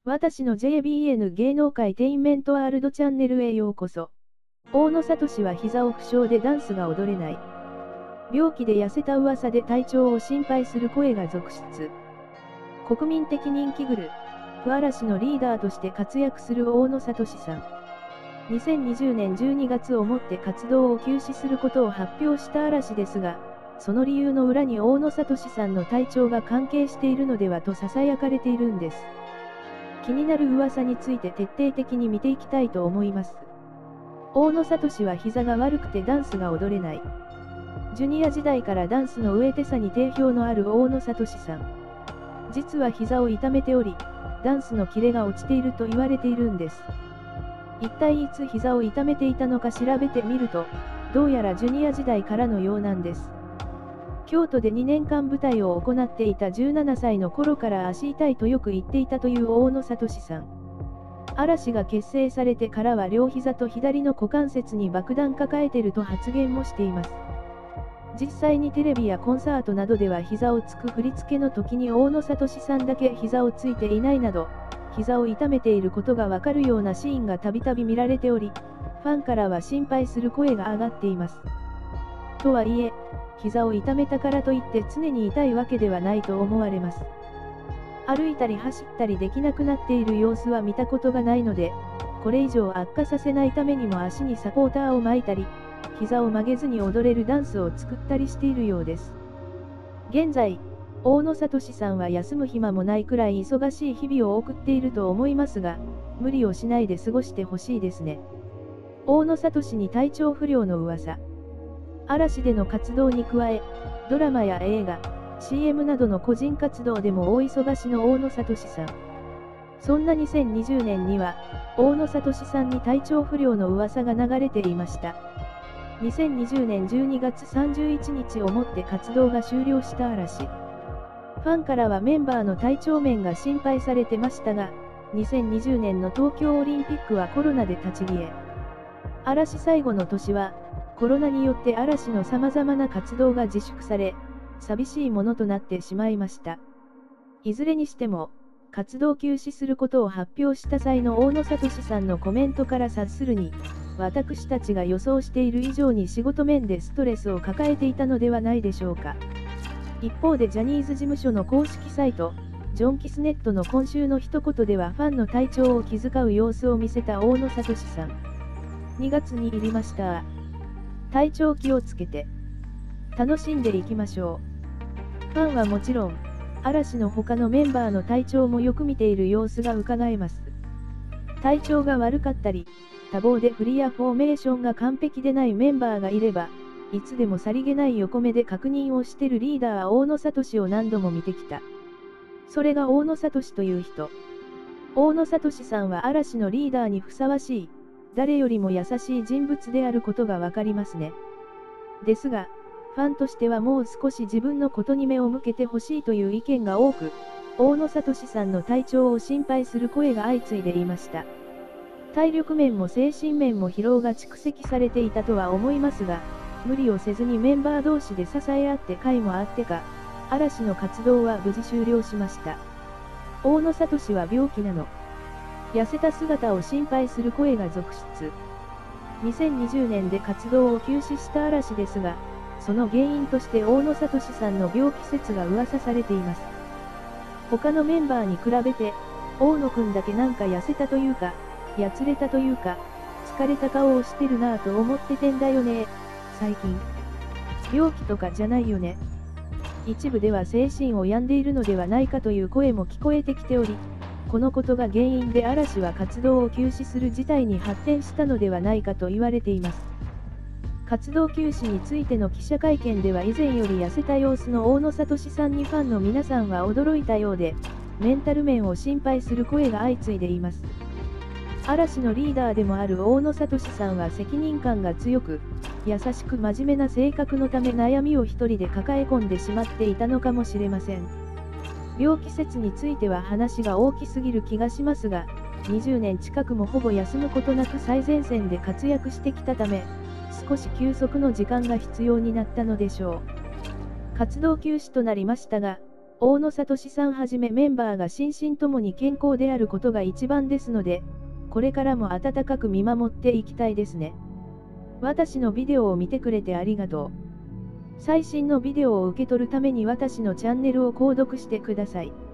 私の JBN 芸能界テインメントワールドチャンネルへようこそ。大野智は膝を負傷でダンスが踊れない。病気で痩せた噂で体調を心配する声が続出。国民的人気グループ嵐のリーダーとして活躍する大野智さん。2020年12月をもって活動を休止することを発表した嵐ですが、その理由の裏に大野智さんの体調が関係しているのではと囁かれているんです。気になる噂について徹底的に見ていきたいと思います。大野智は膝が悪くてダンスが踊れない。ジュニア時代からダンスの上手さに定評のある大野智さん。実は膝を痛めており、ダンスのキレが落ちていると言われているんです。一体いつ膝を痛めていたのか調べてみると、どうやらジュニア時代からのようなんです。京都で2年間舞台を行っていた17歳の頃から足痛いとよく言っていたという大野智さん。嵐が結成されてからは両膝と左の股関節に爆弾抱えてると発言もしています。実際にテレビやコンサートなどでは膝をつく振り付けの時に大野智さんだけ膝をついていないなど、膝を痛めていることがわかるようなシーンがたびたび見られており、ファンからは心配する声が上がっています。とはいえ、膝を痛めたからといって常に痛いわけではないと思われます。歩いたり走ったりできなくなっている様子は見たことがないので、これ以上悪化させないためにも足にサポーターを巻いたり、膝を曲げずに踊れるダンスを作ったりしているようです。現在、大野智さんは休む暇もないくらい忙しい日々を送っていると思いますが、無理をしないで過ごしてほしいですね。大野智に体調不良の噂。嵐での活動に加え、ドラマや映画、CM などの個人活動でも大忙しの大野智さん。そんな2020年には、大野智さんに体調不良の噂が流れていました。2020年12月31日をもって活動が終了した嵐。ファンからはメンバーの体調面が心配されてましたが、2020年の東京オリンピックはコロナで立ち消え。嵐最後の年は、コロナによって嵐の様々な活動が自粛され、寂しいものとなってしまいました。いずれにしても、活動休止することを発表した際の大野智さんのコメントから察するに、私たちが予想している以上に仕事面でストレスを抱えていたのではないでしょうか。一方でジャニーズ事務所の公式サイト、ジョンキスネットの今週の一言ではファンの体調を気遣う様子を見せた大野智さん。2月に入りました。体調気をつけて、楽しんでいきましょう。ファンはもちろん、嵐の他のメンバーの体調もよく見ている様子が伺えます。体調が悪かったり、多忙で振りやフォーメーションが完璧でないメンバーがいれば、いつでもさりげない横目で確認をしてるリーダー大野智を何度も見てきた。それが大野智という人。大野智さんは嵐のリーダーにふさわしい、誰よりも優しい人物であることがわかりますね。ですが、ファンとしてはもう少し自分のことに目を向けてほしいという意見が多く、大野智さんの体調を心配する声が相次いでいました。体力面も精神面も疲労が蓄積されていたとは思いますが、無理をせずにメンバー同士で支え合って会もあってか、嵐の活動は無事終了しました。大野智は病気なの？痩せた姿を心配する声が続出。2020年で活動を休止した嵐ですが、その原因として大野智さんの病気説が噂されています。他のメンバーに比べて、大野くんだけなんか痩せたというか、やつれたというか、疲れた顔をしてるなぁと思っててんだよね。最近。病気とかじゃないよね。一部では精神を病んでいるのではないかという声も聞こえてきており、このことが原因で嵐は活動を休止する事態に発展したのではないかと言われています。活動休止についての記者会見では以前より痩せた様子の大野智さんにファンの皆さんは驚いたようで、メンタル面を心配する声が相次いでいます。嵐のリーダーでもある大野智さんは責任感が強く、優しく真面目な性格のため悩みを一人で抱え込んでしまっていたのかもしれません。病気説については話が大きすぎる気がしますが、20年近くもほぼ休むことなく最前線で活躍してきたため、少し休息の時間が必要になったのでしょう。活動休止となりましたが、 大野聡さんはじめメンバーが心身ともに健康であることが一番ですので、これからも温かく見守っていきたいですね。私のビデオを見てくれてありがとう。最新のビデオを受け取るために私のチャンネルを購読してください。